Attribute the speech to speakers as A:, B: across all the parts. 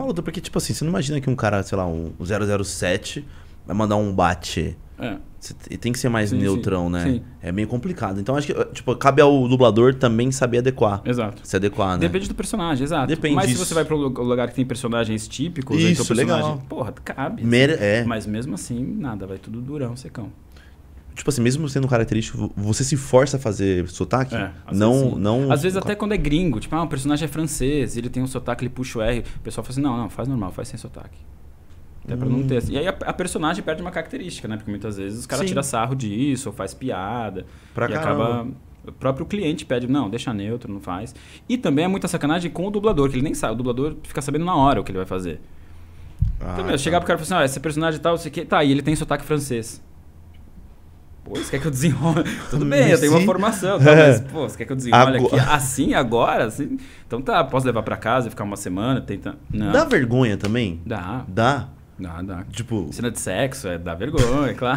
A: maluco, porque, tipo assim, você não imagina que um cara, sei lá, um 007 vai mandar um bate. E tem que ser mais neutrão, né? Sim. É meio complicado. Então acho que, tipo, cabe ao dublador também saber adequar.
B: Exato.
A: Se adequar, né?
B: Depende do personagem, exato.
A: Depende
B: Mas
A: disso.
B: se você vai para um lugar que tem personagens típicos,
A: isso,
B: então personagem,
A: legal.
B: porra, cabe. Mas mesmo assim, nada, vai tudo durão, secão.
A: Tipo assim, mesmo sendo característico, você se força a fazer sotaque? Não.
B: Às vezes até quando é gringo, tipo, um personagem é francês, ele tem um sotaque, ele puxa o R, o pessoal fala assim, não, faz normal, faz sem sotaque. Até pra não ter. E aí a personagem perde uma característica, né? Porque muitas vezes os caras tiram sarro disso, ou faz piada. Acaba. O próprio cliente pede, não, deixa neutro, não faz. E também é muita sacanagem com o dublador, que ele nem sabe. O dublador fica sabendo na hora o que ele vai fazer. Então, chegar pro cara e falar assim, esse personagem tal, você quer. Tá, e ele tem sotaque francês. Pô, você quer que eu desenrole? Tudo bem, eu tenho uma formação, tá, mas, pô, você quer que eu desenrole aqui assim, agora? Assim? Então tá, posso levar pra casa e ficar uma semana, tenta... Não.
A: Dá vergonha também?
B: Dá.
A: Dá?
B: Dá.
A: Tipo...
B: Cena de sexo, dá vergonha, claro.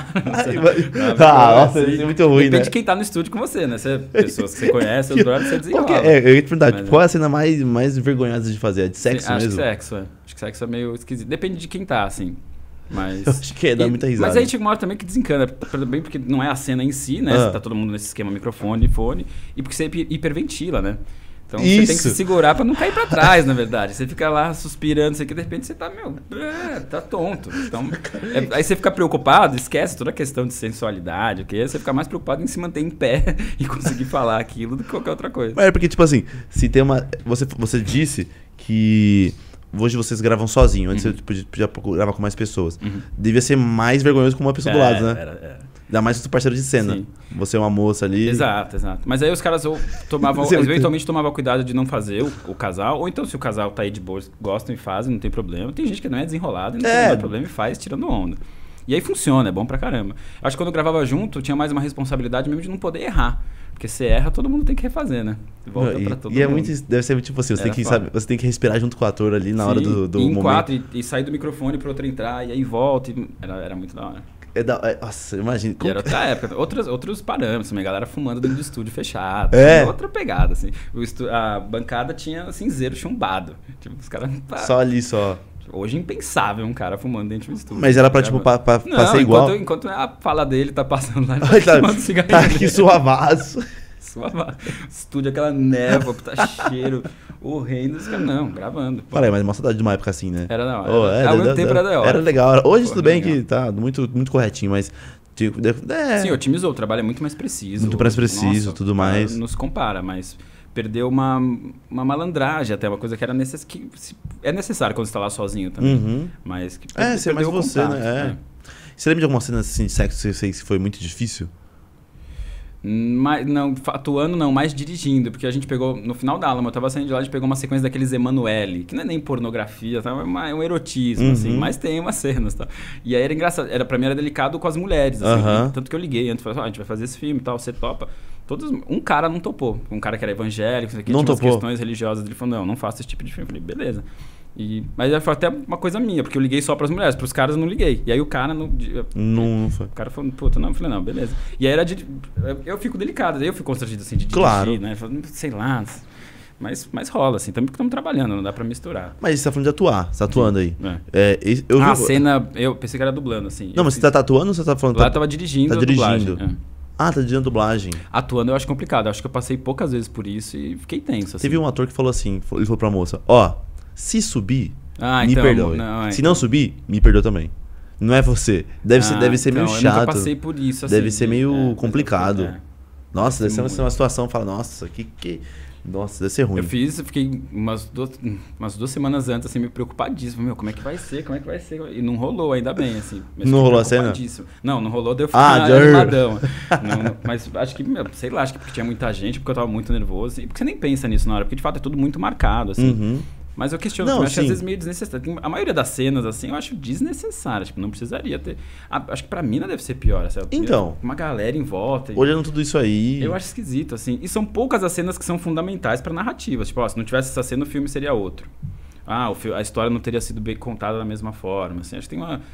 A: Nossa, isso é muito ruim,
B: Depende de quem tá no estúdio com você, né? Se é pessoas que você conhece, os brothers, você desenrola.
A: Eu ia te perguntar, qual é a cena mais vergonhosa de fazer? É de sexo mesmo?
B: Acho que sexo é meio esquisito. Depende de quem tá, assim. Mas...
A: Eu acho que dá muita risada.
B: Mas aí chega uma hora também que desencana. Bem porque não é a cena em si, né? Você tá todo mundo nesse esquema microfone, fone. E porque você hiperventila, né? Então você tem que se segurar pra não cair pra trás, na verdade. Você fica lá suspirando, isso aqui, de repente você tá, tá tonto. Então, aí você fica preocupado, esquece toda a questão de sensualidade, porque você fica mais preocupado em se manter em pé e conseguir falar aquilo do que qualquer outra coisa.
A: Mas é porque, tipo assim, se tem uma... Você disse que... Hoje vocês gravam sozinho, antes você podia gravar com mais pessoas. Devia ser mais vergonhoso com uma pessoa do lado, né?
B: Era.
A: Ainda mais seu parceiro de cena. Sim. Você é uma moça ali.
B: Exato. Mas aí os caras eventualmente tomavam cuidado de não fazer o casal, ou então se o casal tá aí de boa, gostam e fazem, não tem problema. Tem gente que não é desenrolado e não tem problema e faz tirando onda. E aí funciona, é bom pra caramba. Acho que quando eu gravava junto, tinha mais uma responsabilidade mesmo de não poder errar. Porque se erra, todo mundo tem que refazer, né? Volta pra todo mundo.
A: É muito, deve ser tipo assim, você tem que respirar junto com o ator ali na hora do
B: em
A: momento.
B: 4 e sair do microfone pro outro entrar, e aí volta. Era muito da hora.
A: Nossa, imagina.
B: E era outra época, outros parâmetros, minha galera fumando dentro do estúdio fechado. Outra pegada, assim. A bancada tinha cinzeiro chumbado. Tipo, os caras...
A: Só ali, só.
B: Hoje é impensável um cara fumando dentro do estúdio.
A: Mas era pra, tipo, pra ser igual?
B: Enquanto a fala dele tá passando lá, ele
A: tá
B: fumando cigarrinho.
A: Tá aqui suavaço.
B: Estúdio, aquela névoa, tá cheiro horrendo. Não, gravando.
A: Falei, mas uma saudade de uma época assim, né?
B: Era da hora. Ao mesmo tempo era da hora.
A: Era legal. Hoje tudo bem que tá muito, muito corretinho, mas...
B: Sim, otimizou. O trabalho é muito mais preciso.
A: Muito mais preciso, tudo mais.
B: Não se compara, mas... Perdeu uma malandragem até, uma coisa que que é necessário quando você tá lá sozinho também. Mas que
A: ser mais você, contato, né? Você lembra de alguma cena assim, de sexo que você fez que foi muito difícil?
B: Não, atuando não, mais dirigindo, porque a gente pegou, no final da aula, eu tava saindo de lá, a gente pegou uma sequência daqueles Emanuele, que não é nem pornografia, tá? É um erotismo, assim, mas tem umas cenas, tá? E aí era engraçado, pra mim era delicado com as mulheres, assim, tanto que eu liguei antes, falei, a gente vai fazer esse filme e tal, você topa? Um cara não topou, um cara que era evangélico, que tinha umas questões religiosas, ele falou, não faço esse tipo de filme, eu falei, beleza. Mas foi até uma coisa minha, porque eu liguei só pras mulheres, pros caras eu não liguei. E aí o cara
A: não foi.
B: O cara falou, puta, não. Eu falei, não, beleza. E aí eu fico delicado, aí eu fico constrangido assim de dirigir, né? Falei, sei lá. Mas rola, assim, também porque estamos trabalhando, não dá pra misturar.
A: Mas você tá falando de atuar, você tá atuando aí.
B: A cena, eu pensei que era dublando, assim.
A: Não, mas você tá atuando ou você tá falando?
B: Lá eu tava dirigindo.
A: Tá dirigindo. Tá dirigindo a dublagem.
B: Atuando eu acho complicado, eu acho que eu passei poucas vezes por isso e fiquei tenso, assim.
A: Teve um ator que falou assim, ele falou pra moça, se subir, me
B: então,
A: perdoe. Se não subir, me perdoe também. Não é você. Deve ser meio chato.
B: Eu nunca passei por isso, assim.
A: Deve ser meio complicado. Nossa, deve ser uma situação, fala, nossa, nossa, deve ser ruim.
B: Eu fiquei umas 2 semanas antes, assim, me preocupadíssimo. Como é que vai ser? E não rolou, ainda bem, assim.
A: Não rolou a cena?
B: Não rolou, daí eu fiquei animadão. Mas acho que, sei lá, acho que porque tinha muita gente, porque eu tava muito nervoso. Assim, porque você nem pensa nisso na hora, porque de fato é tudo muito marcado, assim. Mas eu questiono, eu acho que às vezes meio desnecessário. A maioria das cenas, assim, eu acho desnecessária. Tipo, não precisaria ter... acho que pra mina deve ser pior. Sabe?
A: Então.
B: Uma galera em volta.
A: Olhando tudo isso aí...
B: Eu acho esquisito, assim. E são poucas as cenas que são fundamentais pra narrativas. Tipo, se não tivesse essa cena, o filme seria outro. A história não teria sido bem contada da mesma forma. Assim, acho que tem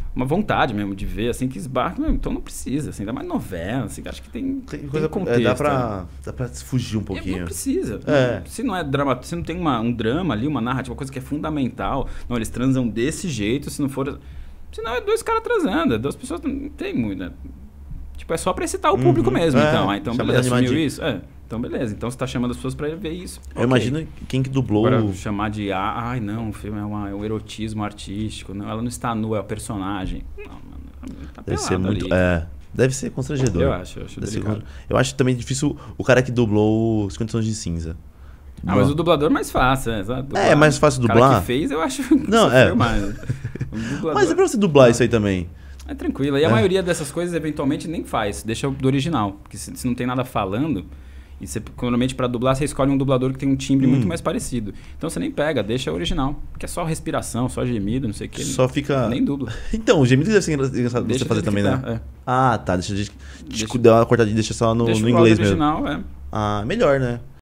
B: uma vontade mesmo de ver, assim, que esbarra. Então não precisa, assim, ainda mais novela, assim, acho que tem coisa, contexto.
A: Dá pra fugir um pouquinho.
B: Não precisa. Se não é drama, se não tem um drama ali, uma narrativa, uma coisa que é fundamental, não, eles transam desse jeito, se não for... Senão é 2 caras transando, 2 pessoas, não tem muito, né? Tipo, é só pra excitar o público mesmo, então beleza, assumiu isso? Então beleza, então você tá chamando as pessoas pra ver isso.
A: Eu imagino quem que dublou...
B: Agora, chamar de, não, o filme é um erotismo artístico, não, ela não está nua, é o personagem. Não, mano, tá
A: deve ser muito...
B: ali.
A: Deve ser constrangedor.
B: Eu acho delicado.
A: Eu acho também difícil o cara que dublou Os 50 Tons de Cinza.
B: Mas o dublador é mais fácil,
A: é mais fácil dublar.
B: O cara que fez, eu acho que
A: não,
B: mais.
A: Mas é pra você dublar isso aí também.
B: É tranquilo. E a maioria dessas coisas, eventualmente, nem faz. Deixa do original. Porque se não tem nada falando... E você, normalmente, para dublar, você escolhe um dublador que tem um timbre muito mais parecido. Então você nem pega, deixa o original. Porque é só respiração, só gemido, não sei o que.
A: Só fica...
B: Nem dubla.
A: Então, o gemido deve ser engraçado você fazer também, né? Ah, tá. Deixa dar uma cortadinha, deixa só no inglês mesmo.
B: Original,
A: Ah, melhor, né?